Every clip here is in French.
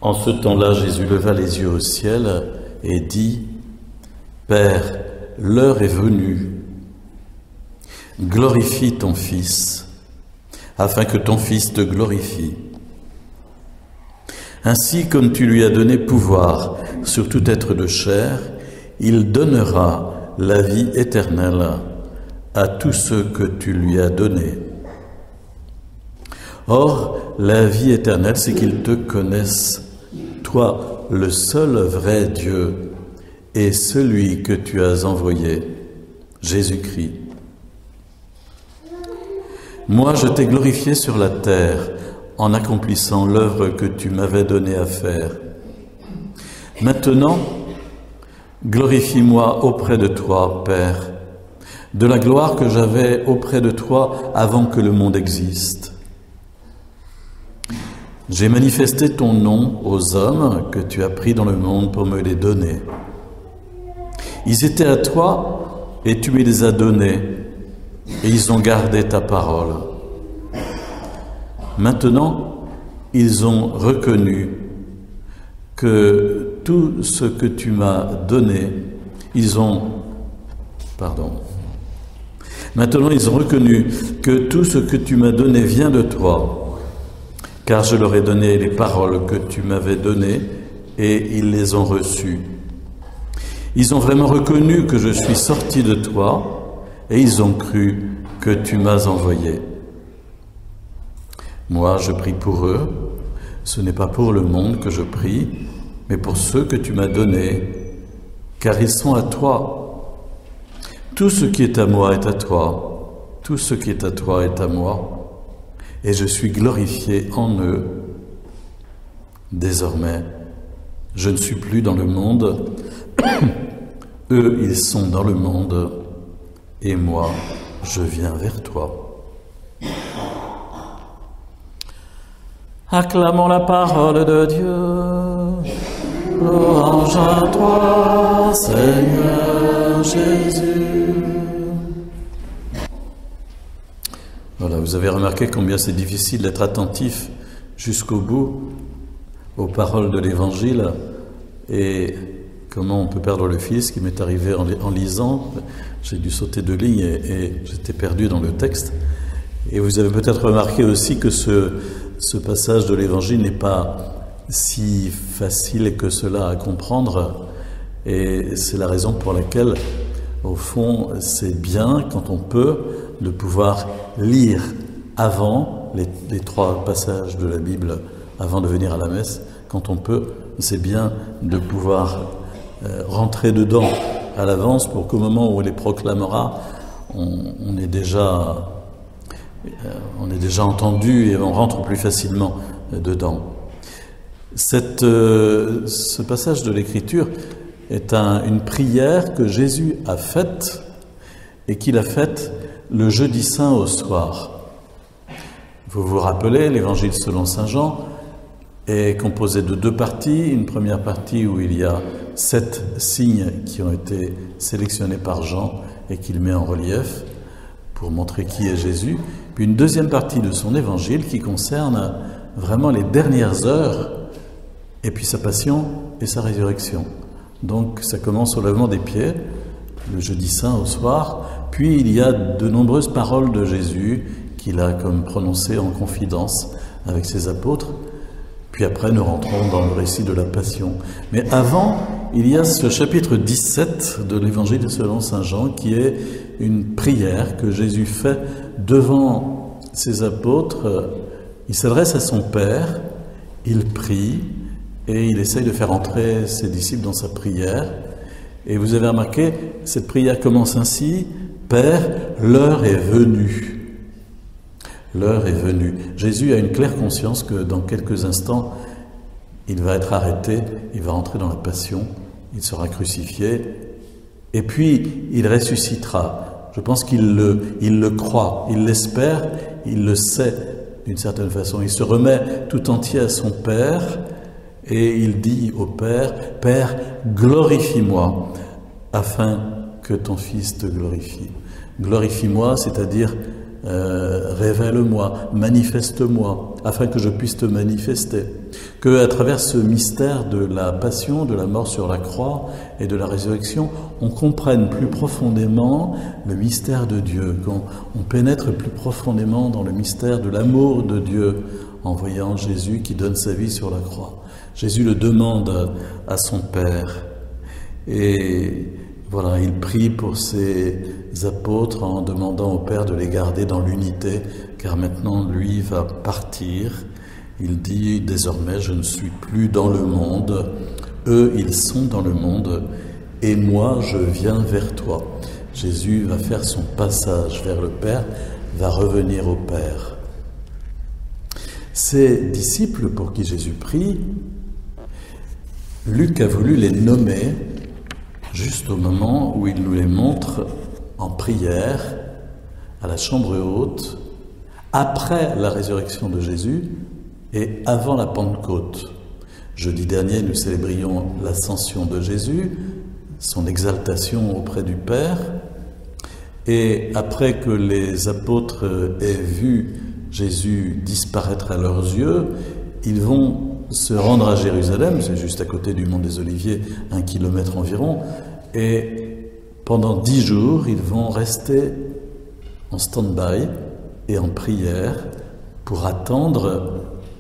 En ce temps-là, Jésus leva les yeux au ciel et dit, « Père, l'heure est venue. Glorifie ton Fils, afin que ton Fils te glorifie. Ainsi, comme tu lui as donné pouvoir sur tout être de chair, il donnera la vie éternelle à tous ceux que tu lui as donnés. Or, la vie éternelle, c'est qu'ils te connaissent, toi, le seul vrai Dieu, et celui que tu as envoyé, Jésus-Christ. Moi, je t'ai glorifié sur la terre en accomplissant l'œuvre que tu m'avais donnée à faire. Maintenant, glorifie-moi auprès de toi, Père, de la gloire que j'avais auprès de toi avant que le monde existe. J'ai manifesté ton nom aux hommes que tu as pris dans le monde pour me les donner. Ils étaient à toi et tu me les as donnés, et ils ont gardé ta parole. Maintenant, ils ont reconnu que tout ce que tu m'as donné, Maintenant, ils ont reconnu que tout ce que tu m'as donné vient de toi, car je leur ai donné les paroles que tu m'avais données et ils les ont reçues. Ils ont vraiment reconnu que je suis sorti de toi et ils ont cru que tu m'as envoyé. Moi, je prie pour eux. Ce n'est pas pour le monde que je prie, mais pour ceux que tu m'as donnés, car ils sont à toi. Tout ce qui est à moi est à toi. Tout ce qui est à toi est à moi. Et je suis glorifié en eux. Désormais, je ne suis plus dans le monde. Eux, ils sont dans le monde. Et moi, je viens vers toi. Acclamons la parole de Dieu. Louange à toi, Seigneur Jésus. Voilà, vous avez remarqué combien c'est difficile d'être attentif jusqu'au bout aux paroles de l'Évangile et comment on peut perdre le fil, ce qui m'est arrivé en lisant. J'ai dû sauter 2 lignes et j'étais perdu dans le texte. Et vous avez peut-être remarqué aussi que ce passage de l'Évangile n'est pas si facile que cela à comprendre. Et c'est la raison pour laquelle, au fond, c'est bien, quand on peut, de pouvoir lire avant les 3 passages de la Bible, avant de venir à la messe. Quand on peut, c'est bien de pouvoir rentrer dedans à l'avance pour qu'au moment où on les proclamera, on est déjà entendu et on rentre plus facilement dedans. Ce passage de l'Écriture est une prière que Jésus a faite et qu'il a faite le jeudi saint au soir. Vous vous rappelez, l'Évangile selon saint Jean est composé de 2 parties. Une première partie où il y a 7 signes qui ont été sélectionnés par Jean et qu'il met en relief pour montrer qui est Jésus. Puis une deuxième partie de son Évangile qui concerne vraiment les dernières heures et puis sa passion et sa résurrection. Donc ça commence au lavement des pieds, le jeudi saint au soir, puis il y a de nombreuses paroles de Jésus qu'il a comme prononcées en confidence avec ses apôtres, puis après nous rentrons dans le récit de la passion. Mais avant, il y a ce chapitre 17 de l'Évangile selon saint Jean qui est une prière que Jésus fait devant ses apôtres. Il s'adresse à son Père, il prie, et il essaye de faire entrer ses disciples dans sa prière. Et vous avez remarqué, cette prière commence ainsi, « Père, l'heure est venue. » L'heure est venue. Jésus a une claire conscience que dans quelques instants, il va être arrêté, il va entrer dans la passion, il sera crucifié, et puis il ressuscitera. Je pense qu'il le croit, il l'espère, il le sait d'une certaine façon. Il se remet tout entier à son Père, et il dit au Père, « Père, glorifie-moi, afin que ton Fils te glorifie. » Glorifie-moi, c'est-à-dire révèle-moi, manifeste-moi, afin que je puisse te manifester. Que à travers ce mystère de la passion, de la mort sur la croix et de la résurrection, on comprenne plus profondément le mystère de Dieu, qu'on pénètre plus profondément dans le mystère de l'amour de Dieu en voyant Jésus qui donne sa vie sur la croix. Jésus le demande à son Père et voilà, il prie pour ses apôtres en demandant au Père de les garder dans l'unité, car maintenant lui va partir. Il dit désormais je ne suis plus dans le monde, eux ils sont dans le monde et moi je viens vers toi. Jésus va faire son passage vers le Père, va revenir au Père. Ces disciples pour qui Jésus prie, Luc a voulu les nommer juste au moment où il nous les montre en prière à la chambre haute, après la résurrection de Jésus et avant la Pentecôte. Jeudi dernier, nous célébrions l'ascension de Jésus, son exaltation auprès du Père, et après que les apôtres aient vu Jésus disparaître à leurs yeux, ils vont se rendre à Jérusalem, c'est juste à côté du mont des Oliviers, 1 kilomètre environ, et pendant 10 jours, ils vont rester en stand-by et en prière pour attendre,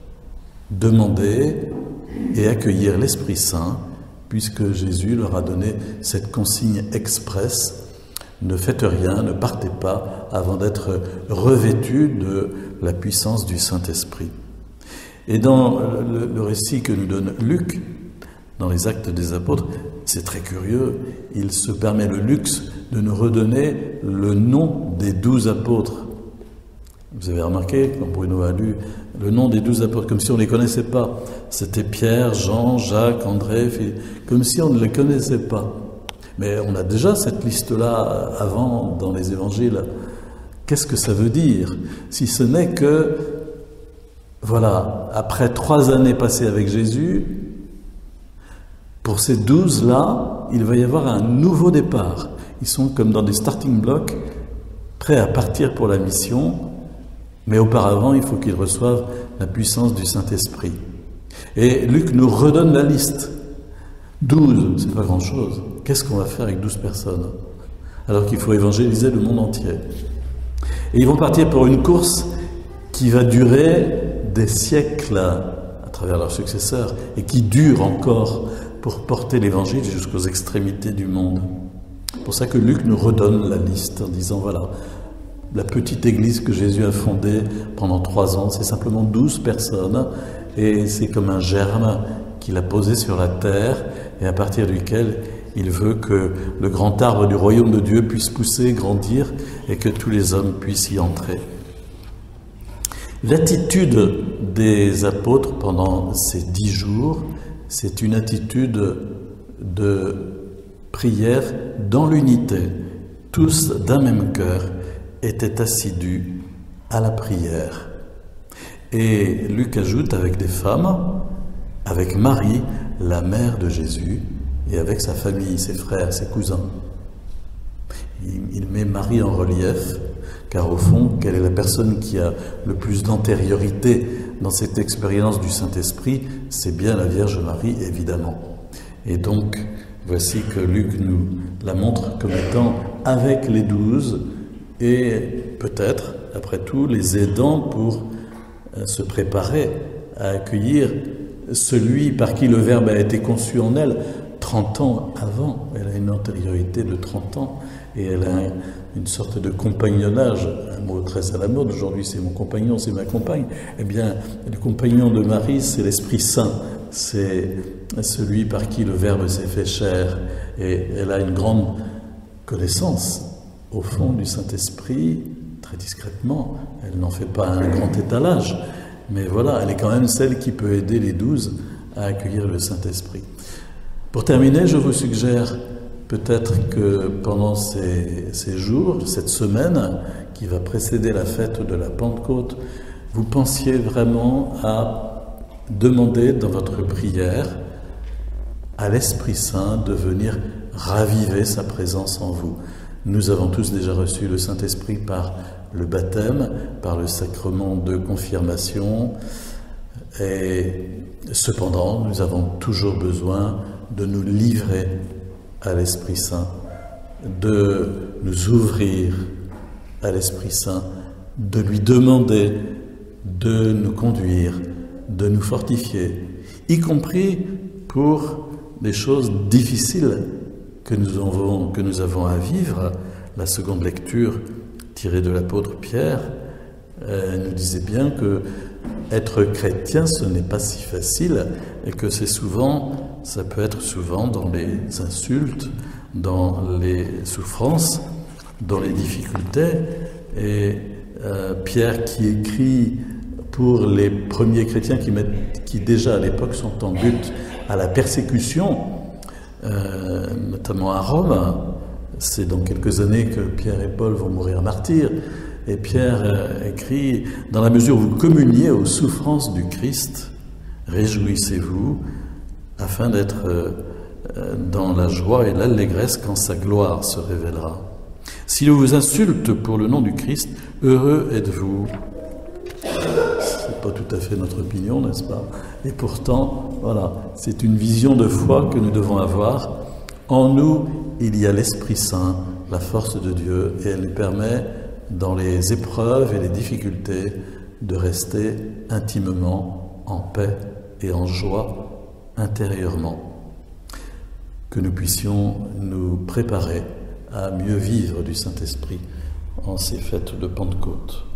demander et accueillir l'Esprit Saint, puisque Jésus leur a donné cette consigne expresse: ne faites rien, ne partez pas avant d'être revêtus de la puissance du Saint-Esprit. Et dans le récit que nous donne Luc, dans les Actes des Apôtres, c'est très curieux, il se permet le luxe de nous redonner le nom des 12 apôtres. Vous avez remarqué, quand Bruno a lu, le nom des 12 apôtres, comme si on ne les connaissait pas. C'était Pierre, Jean, Jacques, André, Philippe, comme si on ne les connaissait pas. Mais on a déjà cette liste-là avant dans les évangiles. Qu'est-ce que ça veut dire? Si ce n'est que, voilà, après 3 années passées avec Jésus, pour ces 12-là, il va y avoir un nouveau départ. Ils sont comme dans des starting blocks, prêts à partir pour la mission, mais auparavant, il faut qu'ils reçoivent la puissance du Saint-Esprit. Et Luc nous redonne la liste. 12, c'est pas grand-chose. Qu'est-ce qu'on va faire avec 12 personnes? Alors qu'il faut évangéliser le monde entier. Et ils vont partir pour une course qui va durer des siècles à travers leurs successeurs et qui dure encore pour porter l'évangile jusqu'aux extrémités du monde. C'est pour ça que Luc nous redonne la liste en disant voilà, la petite église que Jésus a fondée pendant 3 ans, c'est simplement 12 personnes et c'est comme un germe qu'il a posé sur la terre et à partir duquel il veut que le grand arbre du royaume de Dieu puisse pousser, grandir et que tous les hommes puissent y entrer. L'attitude des apôtres pendant ces 10 jours, c'est une attitude de prière dans l'unité. Tous d'un même cœur étaient assidus à la prière. Et Luc ajoute avec des femmes, avec Marie, la mère de Jésus, et avec sa famille, ses frères, ses cousins. Il met Marie en relief, car au fond, quelle est la personne qui a le plus d'antériorité dans cette expérience du Saint-Esprit? C'est bien la Vierge Marie, évidemment. Et donc, voici que Luc nous la montre comme étant avec les 12, et peut-être, après tout, les aidant pour se préparer à accueillir celui par qui le Verbe a été conçu en elle 30 ans avant. Elle a une antériorité de 30 ans et elle a une sorte de compagnonnage, un mot très à la mode aujourd'hui, c'est mon compagnon, c'est ma compagne. Eh bien, le compagnon de Marie, c'est l'Esprit Saint, c'est celui par qui le Verbe s'est fait chair et elle a une grande connaissance au fond du Saint-Esprit, très discrètement. Elle n'en fait pas un grand étalage, mais voilà, elle est quand même celle qui peut aider les 12 à accueillir le Saint-Esprit. Pour terminer, je vous suggère peut-être que pendant ces jours, cette semaine qui va précéder la fête de la Pentecôte, vous pensiez vraiment à demander dans votre prière à l'Esprit Saint de venir raviver sa présence en vous. Nous avons tous déjà reçu le Saint-Esprit par le baptême, par le sacrement de confirmation. Et cependant, nous avons toujours besoin de nous livrer à l'Esprit Saint, de nous ouvrir à l'Esprit Saint, de lui demander de nous conduire, de nous fortifier, y compris pour des choses difficiles que nous avons à vivre. La seconde lecture tirée de l'apôtre Pierre nous disait bien que être chrétien, ce n'est pas si facile et que ça peut être souvent dans les insultes, dans les souffrances, dans les difficultés. Et Pierre qui écrit pour les premiers chrétiens qui déjà à l'époque sont en but à la persécution, notamment à Rome. C'est dans quelques années que Pierre et Paul vont mourir martyrs. Et Pierre écrit « Dans la mesure où vous communiez aux souffrances du Christ, réjouissez-vous afin d'être dans la joie et l'allégresse quand sa gloire se révélera. Si l'on vous insulte pour le nom du Christ, heureux êtes-vous. » C'est pas tout à fait notre opinion, n'est-ce pas? Et pourtant, voilà, c'est une vision de foi que nous devons avoir. En nous, il y a l'Esprit Saint, la force de Dieu, et elle nous permet, dans les épreuves et les difficultés, de rester intimement en paix et en joie intérieurement. Que nous puissions nous préparer à mieux vivre du Saint-Esprit en ces fêtes de Pentecôte.